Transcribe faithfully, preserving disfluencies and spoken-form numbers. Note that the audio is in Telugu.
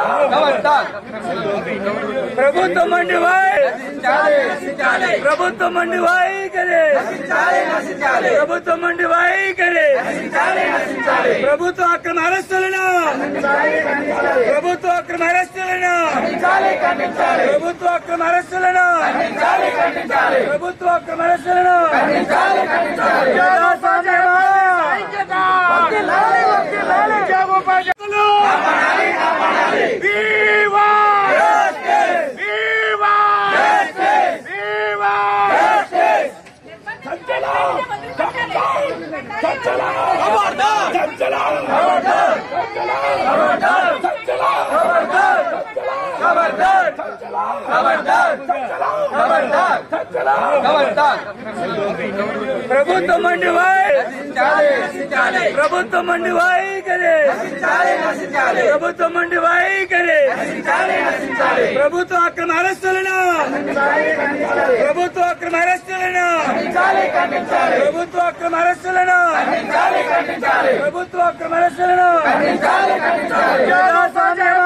ప్రభుత్వం మండి ప్రభుత్వం మండి వైఖరి ప్రభుత్వం మండి వైఖరి ప్రభుత్వం అక్రమ అరెస్టులను ప్రభుత్వ అక్రమ అరెస్టులను ప్రభుత్వ అక్రమ అరెస్టులను ప్రభుత్వ అక్రమ అరెస్టులను ప్రభుత్వం మండి ప్రభుత్వం మండి వైఖరి ప్రభుత్వం మండి వైఖరి ప్రభుత్వం అక్రమ అరెస్టులను ప్రభుత్వ అక్రమ అరెస్టులను ప్రభుత్వ అక్రమ అరెస్టులను ప్రభుత్వ అక్రమ అరెస్టులను